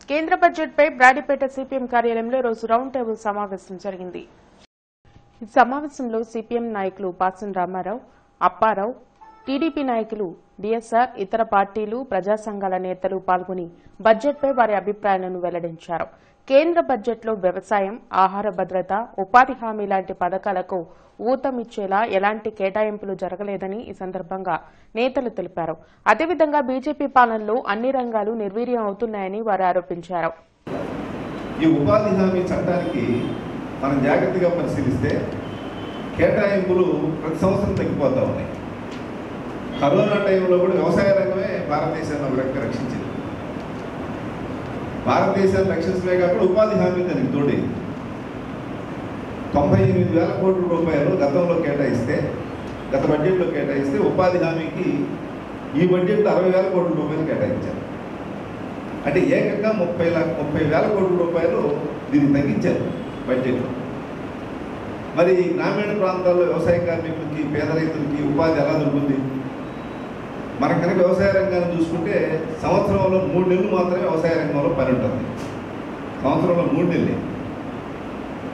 కేంద్ర బడ్జెట్పై బ్రాడీపేట సిపిఎం కార్యాలయంలో రోజు రౌండ్ టేబుల్ సమావేశం జరిగింది. ఈ సమావేశంలో సిపిఎం నాయకులు పాసం రామారావు, అప్పారావు, టీడీపీ నాయకులు డిఎస్ఆర్, ఇతర పార్టీలు, ప్రజా సంఘాల నేతలు పాల్గొని బడ్జెట్పై వారి అభిప్రాయాలను వెల్లడించారు. కేంద్ర బడ్జెట్లో వ్యవసాయం, ఆహార భద్రత, ఉపాధి హామీ లాంటి పథకాలకు ఊతమిచ్చేలా ఎలాంటి కేటాయింపులు జరగలేదని ఈ సందర్భంగా నేతలు తెలిపారు. అదేవిధంగా బీజేపీ పాలనలో అన్ని రంగాలు నిర్వీర్యం అవుతున్నాయని వారు ఆరోపించారు. ఈ ఉపాధి హామీ చట్టానికి మనం జాగ్రత్తగా పరిశీలిస్తే కేటాయింపులు ప్రతి సంవత్సరం తగ్గిపోతూ ఉన్నాయి. కరోనా టైంలో కూడా వ్యవసాయ రంగమే భారతదేశాన్ని ఒక రకంగా రక్షించింది. భారతదేశాన్ని రక్షించలే కాకుండా ఉపాధి హామీ దానికి తోడైంది. 98,000 కోట్ల రూపాయలు గతంలో కేటాయిస్తే, గత బడ్జెట్లో కేటాయిస్తే ఉపాధి హామీకి ఈ బడ్జెట్లో 60,000 కోట్ల రూపాయలు కేటాయించారు. అంటే ఏకంగా 30,000 కోట్ల రూపాయలు దీన్ని తగ్గించారు బడ్జెట్లో. మరి గ్రామీణ ప్రాంతాల్లో వ్యవసాయ కార్మికులకి, పేద రైతులకి ఉపాధి ఎలా దొరుకుతుంది? మన కనుక వ్యవసాయ రంగాన్ని చూసుకుంటే సంవత్సరంలో 3 నెలలు మాత్రమే వ్యవసాయ రంగంలో పని ఉంటుంది. సంవత్సరంలో 3 నెలలే.